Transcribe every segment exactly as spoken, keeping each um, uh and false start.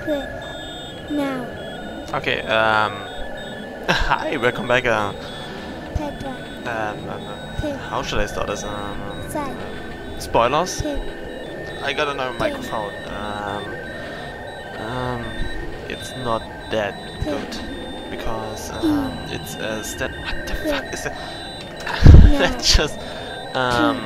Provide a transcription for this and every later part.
Quit. Now. Okay, um... hi, welcome back, uh... Pepper. Um, uh, Pig. how should I start this? Um, Side. spoilers? Pig. I got another microphone. Um, um, it's not that good because um, it's a step. What the fuck is that? That's just um,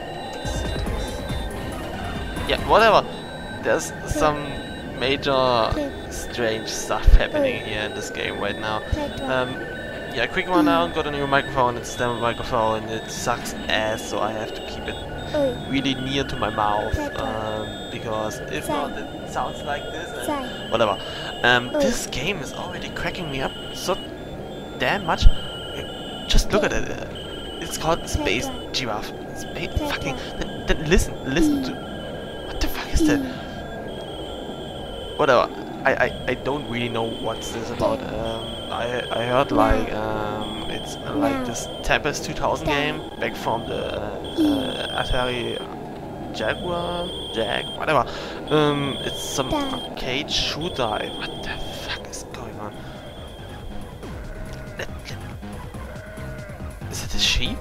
yeah, whatever. There's some major strange stuff happening here in this game right now. Um, yeah, quick one down. Got a new microphone. It's a demo microphone. It sucks ass, so I have to keep it really near to my mouth, um, because if not it sounds like this and whatever. Um, this game is already cracking me up so damn much. Just look at it. It's called Space Giraffe. Space fucking... Then, then listen, listen to... What the fuck is that? Whatever. I, I, I don't really know what's this about. Um, I, I heard like um, it's uh, like this Tempest two thousand game back from the uh, Atari Jaguar, Jag, whatever. Um, it's some arcade shooter. What the fuck is going on? Let, let, is it a sheep?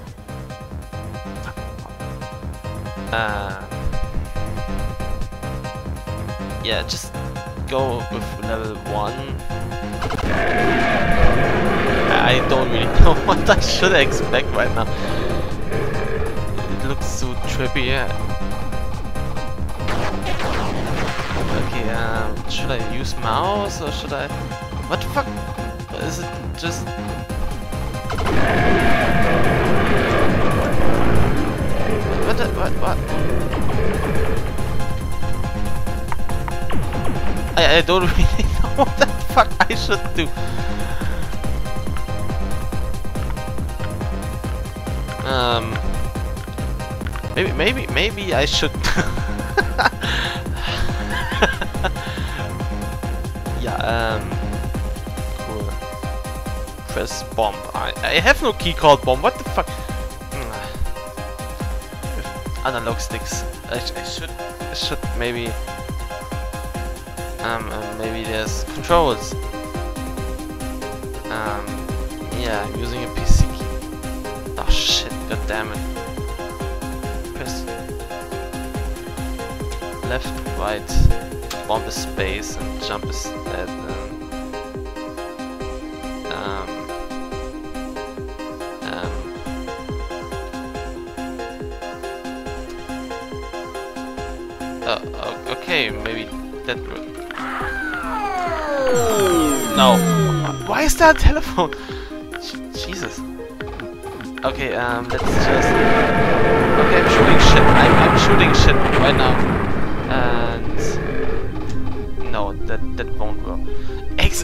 Uh, yeah, just go with level one. I don't really know what I should expect right now. It looks so trippy. Okay, um, should I use mouse or should I... What the fuck? Is it just... What the... What? What? I, I don't really know what the fuck I should do. Um, maybe, maybe, maybe I should. Yeah. Um. Cool. Press bomb. I I have no key called bomb. What the fuck? With analog sticks. I, I should. I should maybe. Um. Uh, maybe there's controls. Um. Yeah. I'm using a P C key. Oh shit, god damn it. Press left, right, bomb is space and jump is that. Um, um, uh, okay, maybe that. No. Why is that a telephone? Jesus. Okay, um, let's just... Okay, I'm shooting shit. I'm, I'm shooting shit right now. And... No, that, that won't work. Ex...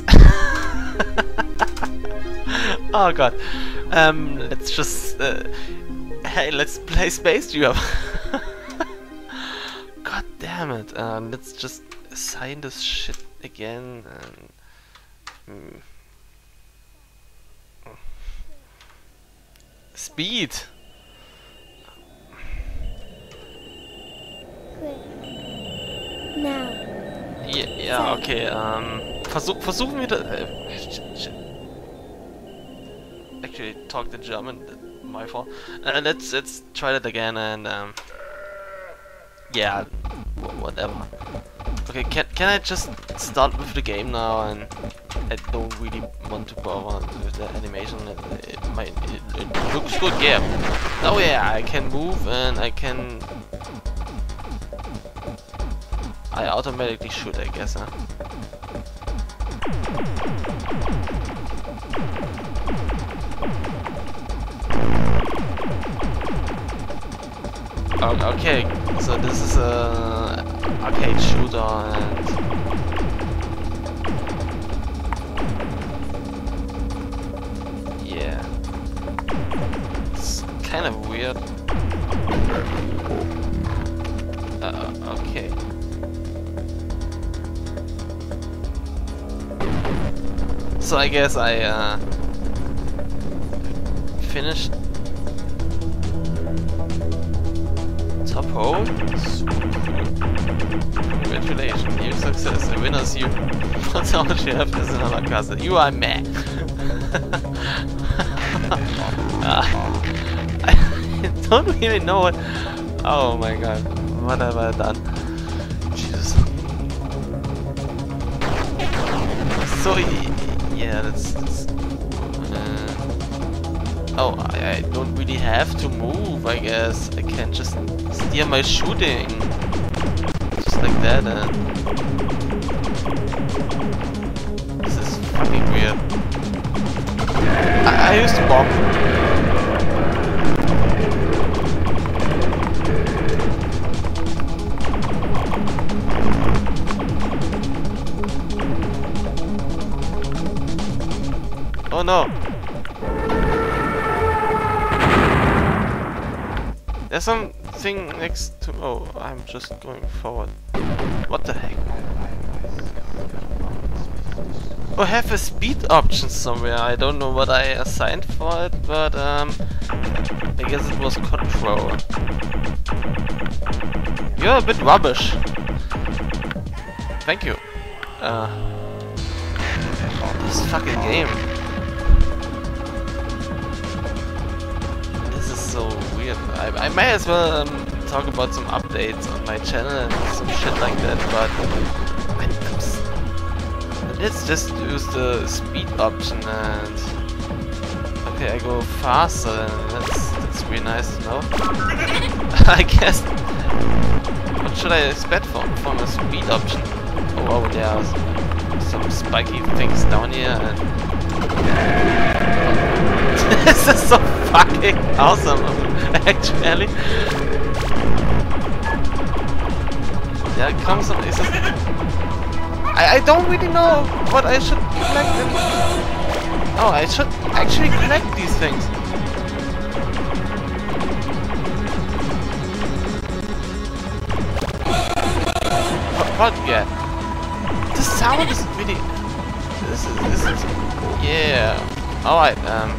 Oh god. Um, let's just... Uh, hey, let's play Space Giraffe. God damn it. Um, let's just assign this shit again and... Hmm. Speed. Now. Ja, ja, okay. Ähm, versuch, versuchen wir das. Äh, actually, talk the German. My fault. Uh, let's let's try that again and um. Yeah, whatever. Okay, can can I just start with the game now? And I don't really want to bother with the animation. It, it, might, it, it looks good, yeah. Oh yeah, I can move and I can... I automatically shoot, I guess, huh? Oh, okay, so this is a arcade shooter and... Yeah. It's kind of weird. Uh, okay. So I guess I uh, finished top hole. Congratulations, new success. The winner's you. What else you have is another castle. You are meh. uh, I don't really know what. Oh my god, what have I done? Jesus. So yeah, that's. that's uh, oh, I, I don't really have to move. I guess I can just steer my shooting, just like that. And this is fucking weird. I, I used to bomb. Oh no! There's something next to. Oh, I'm just going forward. What the heck? Oh, I have a speed option somewhere. I don't know what I assigned for it, but um, I guess it was control. You're a bit rubbish. Thank you. Uh, this fucking game. So weird. I, I may as well um, talk about some updates on my channel and some shit like that, but I, I'm s let's just use the speed option and okay, I go faster and that's that's really nice to know. I guess what should I expect from from a speed option? Oh, oh there are some spiky things down here and this is so fucking awesome, actually. There comes some. Is this, I I don't really know what I should collect. In. Oh, I should actually collect these things. What, what yeah? The sound is really. This is this is yeah. All right. Um.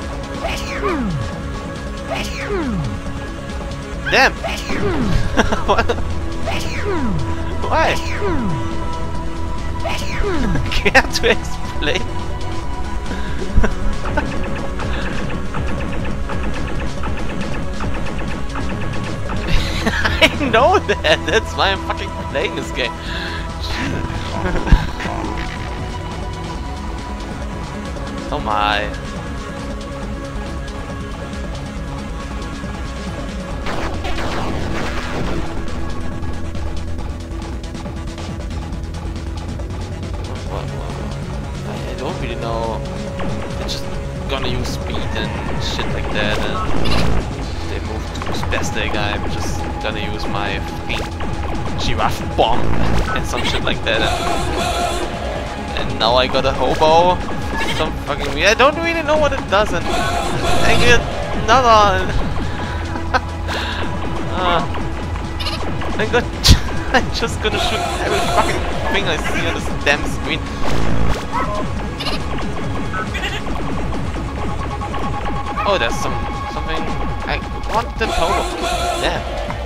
Damn! What? Why? Care to explain? I know that! That's why I'm fucking playing this game. Oh my. I don't really know. They're just gonna use speed and shit like that, and if they move too spastic, I'm just gonna use my fucking giraffe bomb and some shit like that. And, and now I got a hobo. Some fucking weird. I don't really know what it does, and I get another. uh, I'm gonna. I'm just gonna shoot every fucking thing I see on this damn screen. Oh, there's some something. I want the total. Damn.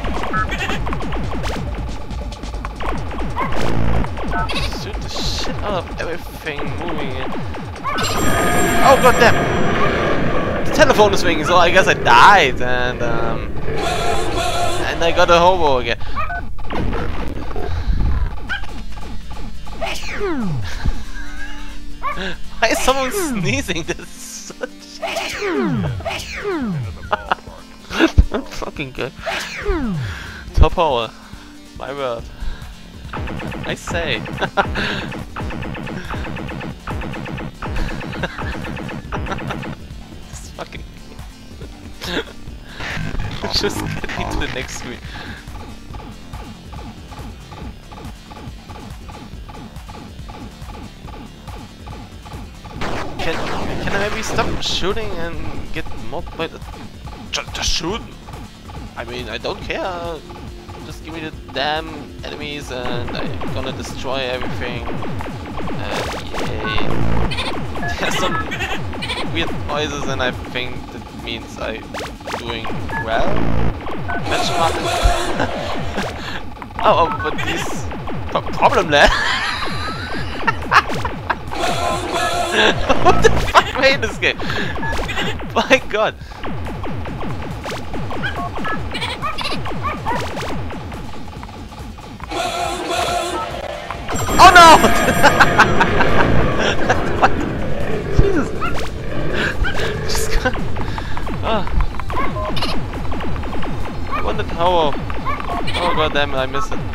Shoot the shit out of everything moving in. Oh goddamn! The telephone is ringing, so I guess I died, and um, and I got a hobo again. Why is someone sneezing? This is such. Not fucking good. Top power. My word. I say. This fucking. Just get me to the next screen. Can, can I maybe stop shooting and get more by the... Just, just shoot! I mean, I don't care. Just give me the damn enemies and I'm gonna destroy everything. And yay. There's some weird noises and I think that means I'm doing well. Mention mark. Oh, oh, but this pro problem there. What the fuck made this game? My god. Oh no! Jesus. Just got... Oh. I want the tower. Oh god damn it, I missed it.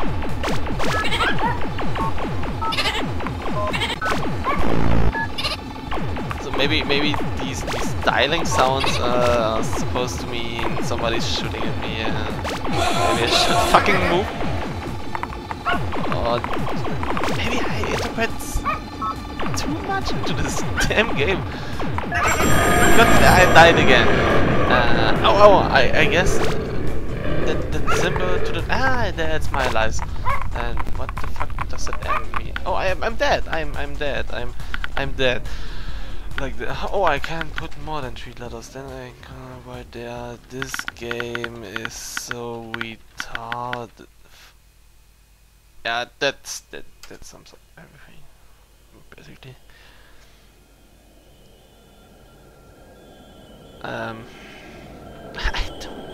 So maybe maybe these these dialing sounds uh, are supposed to mean somebody's shooting at me and maybe I should fucking move. Oh, maybe I interpret too much into this damn game. God, I died again. Uh, oh, oh, I, I guess that that symbol to the ah, that's my lives. And what the fuck does that ever mean? Oh, I am I'm dead. I'm I'm dead. I'm I'm dead. Like the, oh, I can put more than three letters. Then I can right there. This game is so retarded. Yeah, that's that that sums up everything basically. Um, I don't.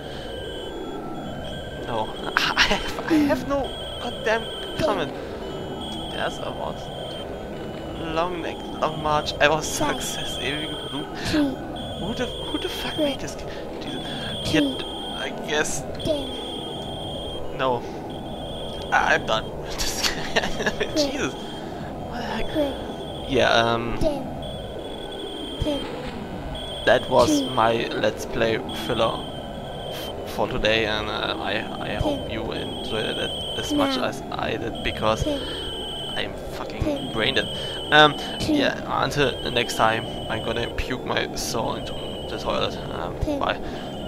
No, I have I have no goddamn comment. There's a what? Long neck, long march. I was success. Ewige Blut. Who the who the fuck made this game? Yeah, I guess. No. I, I'm done. Jesus. What the heck? Yeah. Um. That was my Let's Play filler f for today, and uh, I I hope you enjoyed it as much as I did, because I'm fucking brain dead. Um, yeah, until the next time, I'm gonna puke my soul into the toilet. Um, bye.